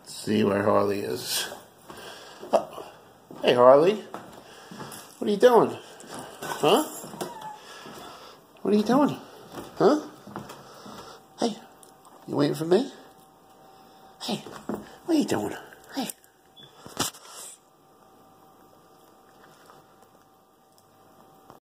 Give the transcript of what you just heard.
Let's see where Harley is. Oh. Hey, Harley. What are you doing? Huh? What are you doing? Huh? Hey, you waiting for me? Hey, what are you doing? Hey.